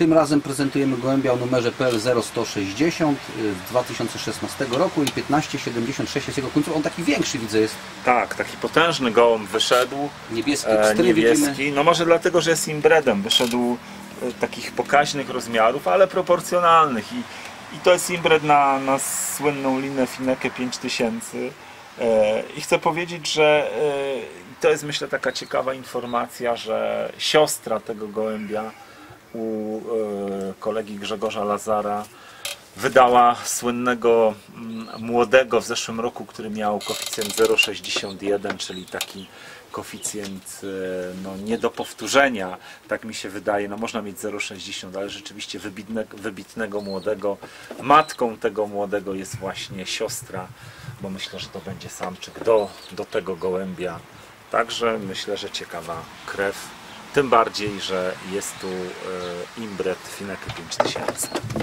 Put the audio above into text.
Tym razem prezentujemy gołębia o numerze PL0160 z 2016 roku i 1576 jest jego końcówka. On taki większy, widzę, jest. Tak, taki potężny gołąb wyszedł. Niebieski, niebieski. No może dlatego, że jest inbredem. Wyszedł takich pokaźnych rozmiarów, ale proporcjonalnych. I to jest inbred na słynną linę Fineke 5000. I chcę powiedzieć, że to jest, myślę, taka ciekawa informacja, że siostra tego gołębia u kolegi Grzegorza Lazara wydała słynnego młodego w zeszłym roku, który miał koeficjent 0,61, czyli taki koeficjent no, nie do powtórzenia, tak mi się wydaje. No, można mieć 0,60, ale rzeczywiście wybitnego młodego. Matką tego młodego jest właśnie siostra, bo myślę, że to będzie samczyk do tego gołębia. Także myślę, że ciekawa krew. Tym bardziej, że jest tu inbred Fineke 5000.